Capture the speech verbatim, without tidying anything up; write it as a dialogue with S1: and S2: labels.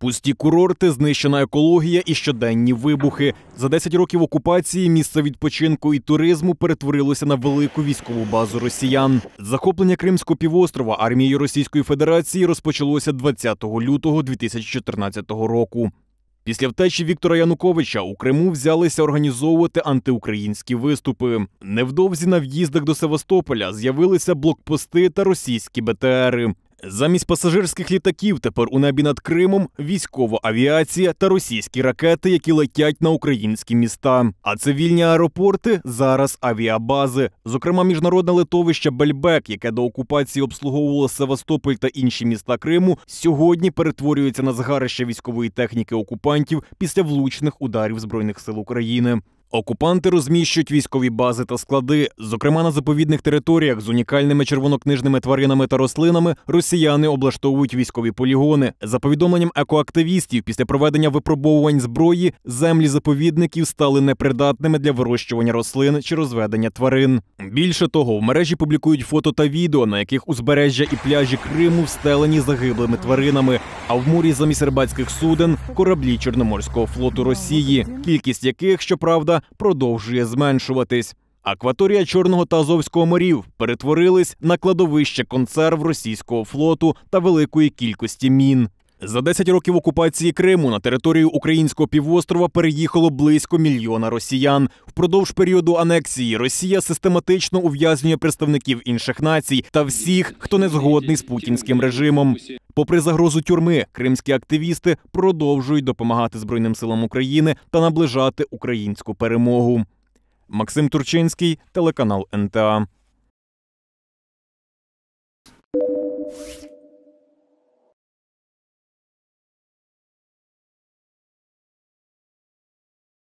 S1: Пусті курорти, знищена екологія і щоденні вибухи. За десять років окупації місце відпочинку і туризму перетворилося на велику військову базу росіян. Захоплення Кримського півострова армією Російської Федерації розпочалося двадцятого лютого дві тисячі чотирнадцятого року. Після втечі Віктора Януковича у Криму взялися організовувати антиукраїнські виступи. Невдовзі на в'їздах до Севастополя з'явилися блокпости та російські Бе Те Ери. Замість пасажирських літаків тепер у небі над Кримом військова авіація та російські ракети, які летять на українські міста. А цивільні аеропорти – зараз авіабази. Зокрема, міжнародне литовище Бельбек, яке до окупації обслуговувало Севастополь та інші міста Криму, сьогодні перетворюється на згарище військової техніки окупантів після влучних ударів Збройних сил України. Окупанти розміщують військові бази та склади. Зокрема, на заповідних територіях з унікальними червонокнижними тваринами та рослинами росіяни облаштовують військові полігони. За повідомленням екоактивістів, після проведення випробовувань зброї, землі заповідників стали непридатними для вирощування рослин чи розведення тварин. Більше того, в мережі публікують фото та відео, на яких узбережжя і пляжі Криму встелені загиблими тваринами, а в морі замість рибацьких суден – кораблі Чорноморського флоту Росії, кількість яких, щоправда, продовжує зменшуватись. Акваторія Чорного та Азовського морів перетворились на кладовище консерв російського флоту та великої кількості мін. За десять років окупації Криму на територію українського півострова переїхало близько мільйона росіян. Впродовж періоду анексії Росія систематично ув'язнює представників інших націй та всіх, хто не згодний з путінським режимом. Попри загрозу тюрми, кримські активісти продовжують допомагати Збройним силам України та наближати українську перемогу. Максим Турчинський, телеканал Ен Те А.